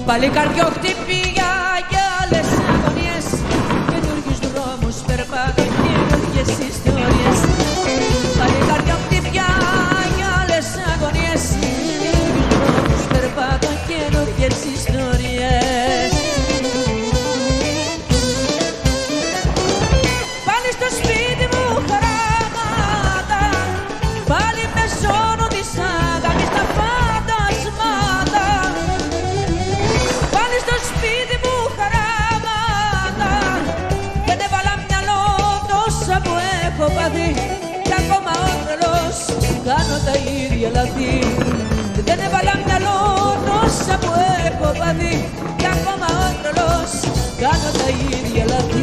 Πάλι καρδιοχτυπία για άλλες αγωνίες, καινούργιους δρόμους περπάτω, καινούργιες ιστορίες. Πάλι καρδιοχτυπία για άλλες αγωνίες, καινούργιους δρόμους περπάτω, καινούργιες ιστορίες. Πάλι στο σπίτι μου χαράματα, πάλι με ζώνω της αγάπης τα φαντασμάτα. Πάλι στο σπίτι μου χαράματα, δεν έβαλα μυαλό τόσα που έχω πάθει, κι ακόμα ο τρελός κάνω τα ίδια λάθη. Δεν έβαλα μυαλό τόσα που έχω πάθει, κι ακόμα ο τρελός κάνω τα ίδια λάθη.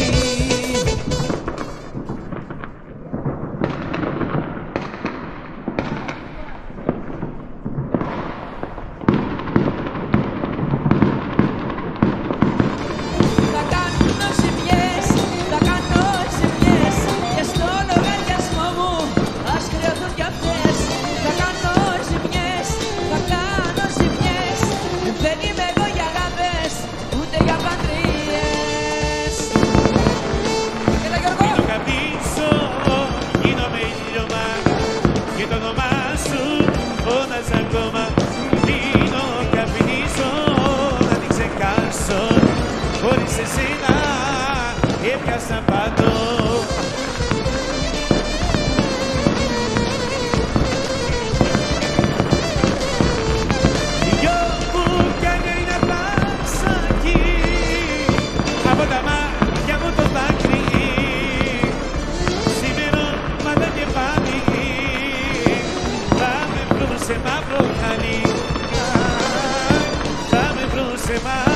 Χωρίς εσένα έπιασα παντό. Δυο μπουκάνια είναι πασάκι, από τα μάτια μου το δάκρυ, σήμερα μα δεν και πάλι, θα με βρουν σε μαύρο χαλί, θα με βρουν σε μαύρο.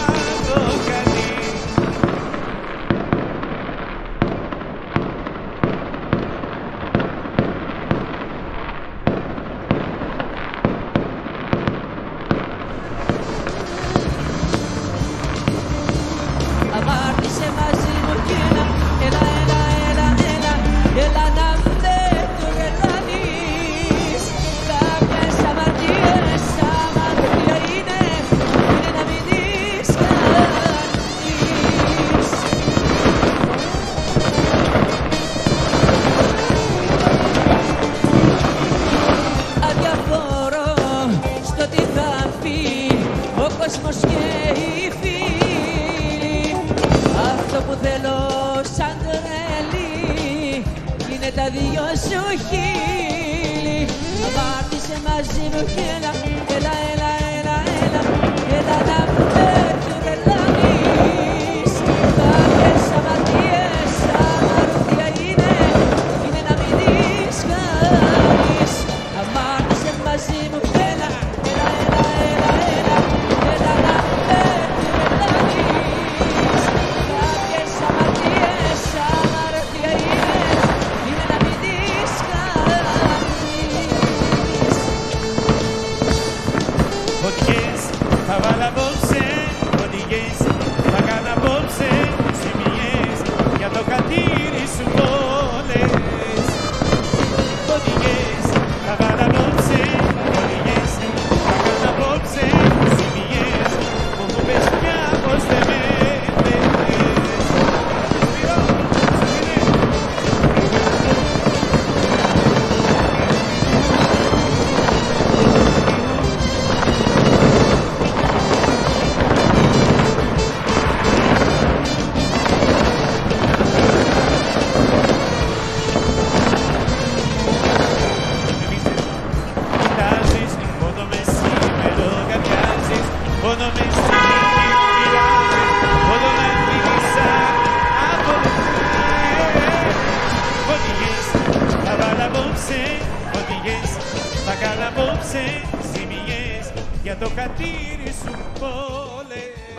Αμάρτησε μαζί μου κι έλα, έλα να με τρελάνεις. Κάποιες αμαρτίες, αμαρτία είναι να μην τις κάνεις. Αδιαφορώ στο τι θα πει ο κόσμος και οι φίλοι. Αυτό που θέλω σαν τρελή είναι τα δυο σου χείλη. Αμάρτησε μαζί μου κι έλα να με τρελάνεις. Κάποιες αμαρτίες, αμαρτία είναι να μην τις κάνεις. Αμάρτησε μαζί μου κι έλα να με τρελάνεις. Κάποιες αμαρτίες, αμαρτία είναι να μην τις κάνεις. Φωτιές θα βάλω απόψε, φωτιές θα κάνω απόψε, σημειές για το χατήρι σου πόλες. Φωτιές θα βάλω απόψε, φωτιές θα κάνω απόψε, σημειές που μου πες πια πως δεν με θέλεις. Θα κάνω απόψε ζημιές για το χατήρι σου πόλε.